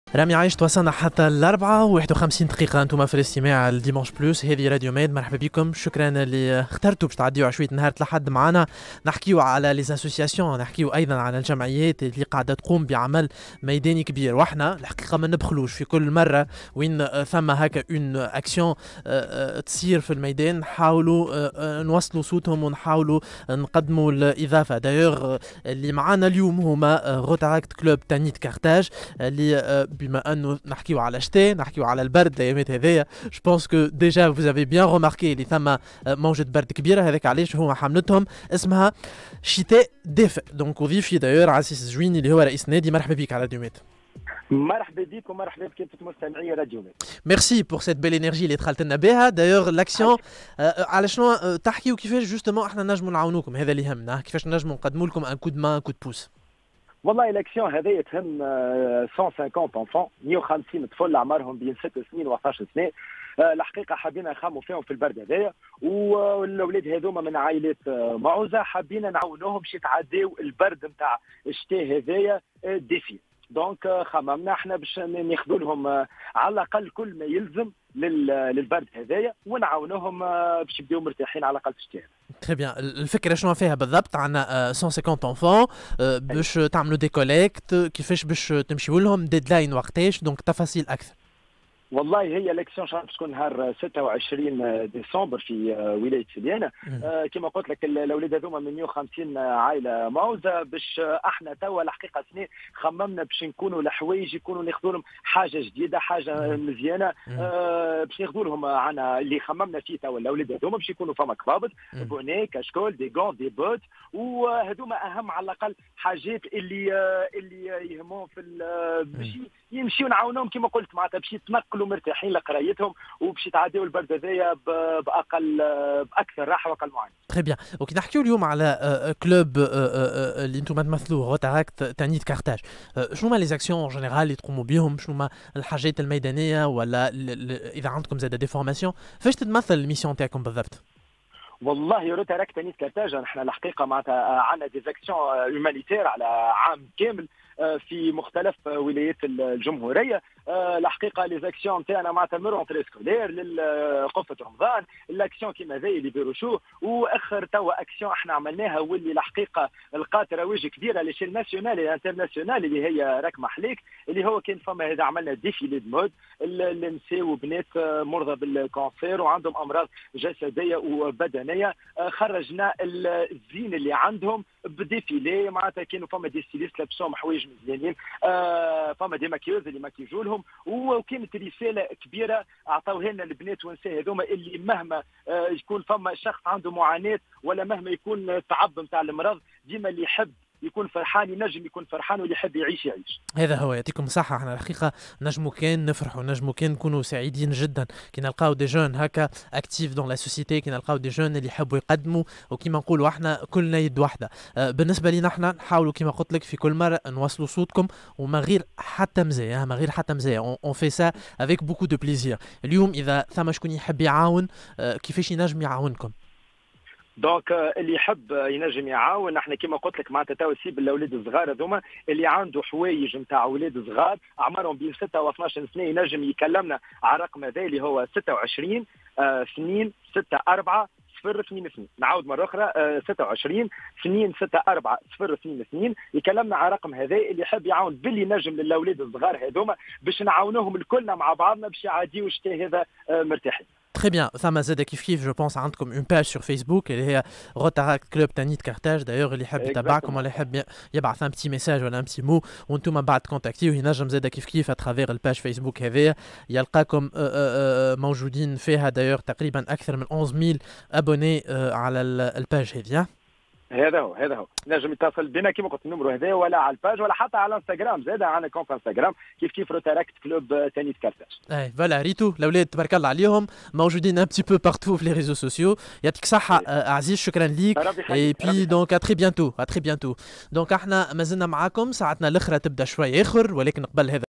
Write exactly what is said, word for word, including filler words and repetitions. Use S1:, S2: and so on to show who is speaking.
S1: رامي عايش توصلنا حتى الأربعة وواحد وخمسين دقيقة أنتم في الاستماع الديمانش بلوس. هذه راديو ميد، مرحبا بكم. شكرا اللي اخترتوا باش تعديوا عشوية نهار الأحد معنا نحكيو على لي اسوسياسيون، نحكيو أيضا على الجمعيات اللي قاعدة تقوم بعمل ميداني كبير. وإحنا الحقيقة ما نبخلوش في كل مرة وين ثم هكا اون أكسيون تصير في الميدان نحاولوا نوصلوا صوتهم ونحاولوا نقدموا الإضافة. دايوغ اللي معنا اليوم هما روتاراكت كلوب تانيت كارتاج اللي بما انه نحكيو على شتاء نحكيو على البرد الايامات هذيا. جو بونس كو ديجا فوز افي بيان روماركي اللي ثم موجة برد كبيره، هذاك علاش هما حملتهم اسمها شتاء دافئ. دونك وظيفي دايور عسيس الزويني اللي هو رئيس نادي. مرحبا بك على راديو ميت.
S2: مرحبا بكم ومرحبا بكم مستمعي راديو ميت.
S1: ميرسي بور سيت بيل انرجي اللي دخلت لنا بها. دايور لاكسيون على شنو تحكيو كيفاش جوستومون احنا نجموا نعاونوكم، هذا اللي يهمنا، كيفاش نجموا نقدموا لكم ان كود مان كود بوس.
S2: والله الاكسيون هذه تهم مية وخمسين انفون، مية وخمسين طفل اعمارهم بين ست سنين و اثناش سنه. الحقيقه حابين نخموا فيهم في البرد هذايا، والاولاد هذوما من عائلات معوزه حابين نعاونوهم باش يتعداو البرد نتاع الشتاء هذايا ديفي. دونك خممنا احنا باش ناخذوا لهم على الاقل كل ما يلزم للبرد هذايا ونعاونوهم باش يبداو مرتاحين على الاقل في الشتاء.
S1: تري بيان. الفكره شنو فيها بالضبط؟ عندنا مية وخمسين انفون باش تعملوا دي كوليكت، كيفاش باش تمشيوا لهم، ديدلاين وقتاش، دونك تفاصيل اكثر.
S2: والله هي الاكسيون باش تكون نهار ستة وعشرين ديسمبر في ولايه سليانه. آه كما قلت لك الاولاد هذوما من مية وخمسين عائله معوزه، باش احنا توا الحقيقه سنه خممنا باش نكونوا الحوايج يكونوا ناخذوا لهم حاجه جديده، حاجه مزيانه. آه باش ناخذوا لهم عنا اللي خممنا فيه توا الاولاد هذوما باش يكونوا فما كبابط، بوني، كشكول، دي غون، دي بوت، وهذوما اهم على الاقل حاجات اللي آه اللي يهمهم في باش يمشيوا نعاونوهم كما قلت معناتها باش يتنقلوا مرتاحين لقرايتهم وباش يتعداو البرد هذايا باقل باكثر راحه واقل معاناه.
S1: تري بيان. وكي نحكيو اليوم على كلوب اللي انتم تمثلوه روتاراكت تانيت كارتاج، شنو هما لي زاكسيون جينيرال اللي تقوموا بهم؟ شنو هما الحاجات الميدانيه، ولا اذا عندكم زاده دي فورماسيون فاش تتمثل الميسيون تاعكم بالضبط؟
S2: والله روتاراكت تانيت كارتاج نحن الحقيقه معناتها عندنا دي زاكسيون هيومانيتير على عام كامل في مختلف ولايات الجمهوريه. الحقيقه لي زاكسيون تاعنا معناتها من رونتري سكولير لقفه رمضان، الاكسيون كيما هذه اللي بيروشو، واخر توا اكسيون احنا عملناها واللي الحقيقه لقات رواج كبيره لشيل ناسيونال انترناسيونال اللي هي راك محليك، اللي هو كان فما هذا عملنا ديفيلي دو مود لنساء وبنات مرضى بالكانسير وعندهم امراض جسديه وبدنيه. خرجنا الزين اللي عندهم بديفيلي، معناتها كانوا فما دي ستيليست لابسوهم حوايج مزيانين، آه فما دي ماكيوز اللي ماكيجوا لهم، وكانت رساله كبيره عطاوها لنا البنات والنساء هذوما اللي مهما آه يكون فما شخص عنده معاناه ولا مهما يكون تعب نتاع المرض، ديما اللي يحب يكون فرحان ينجم يكون فرحان، واللي يحب يعيش يعيش.
S1: هذا هو. يعطيكم الصحة. احنا الحقيقة نجمو كان نفرحوا، نجمو كان نكونوا سعيدين جدا كي نلقاو دي جون هكا اكتيف دون لا سوسيتي، كي نلقاو دي جون اللي يحبوا يقدموا، وكيما نقولوا احنا كلنا يد واحدة. آه بالنسبة لنا احنا نحاولوا كيما قلت لك في كل مرة نوصلوا صوتكم وما غير حتى مزايا، ما غير حتى مزايا. اون في سا افيك بوكو دو بليزير. اليوم اذا ثم شكون يحب يعاون، آه كيفاش ينجم يعاونكم؟
S2: دونك اللي يحب ينجم يعاون. احنا كما قلت لك معناتها تو سيب الاولاد الصغار هذوما اللي عنده حوايج نتاع اولاد صغار اعمارهم بين ستة و اثناش سنه ينجم يكلمنا على الرقم هذا اللي هو ستة وعشرين اثنين ستة أربعة صفر اثنين اثنين. نعاود مره اخرى ستة وعشرين اثنين ستة أربعة صفر اثنين اثنين. يكلمنا على الرقم هذا اللي يحب يعاون باللي نجم للاولاد الصغار هذوما باش نعاونوهم الكلنا مع بعضنا باش يعديوا الشتاء هذا مرتاحين.
S1: Très bien, ثم زاد كيف كيف جو بونس عندكم اون باج سور فيسبوك اللي هي روتاراكت كلوب تانيت كارتاج. دايوغ اللي يحب يتابعكم ولا يحب يبعث ان بتي ميساج ولا ان بتي مو وانتم بعد كونتاكتيو ينجم زاد كيف كيف اترافير الباج فيسبوك هذيا يلقاكم موجودين فيها. دايوغ تقريبا اكثر من أحد عشر ألف ابوني على الباج هذيا.
S2: هذا هو هذا هو نجم يتصل بنا كما قلت النمرو هذا ولا على الباج ولا حتى على الانستغرام. زاد عندنا كونت انستغرام كيف كيف روتاراكت كلوب تانيت كارتاج.
S1: اي فوالا ريتو الاولاد تبارك الله عليهم موجودين ان بتي بو بارتو في لي ريزو سوسيو. يعطيك صحه عزيز، شكرا ليك. اي بي دونك ا تري بيانتو ا تري بيانتو. دونك احنا مازلنا معاكم، ساعتنا الاخرى تبدا شوي اخر، ولكن قبل هذا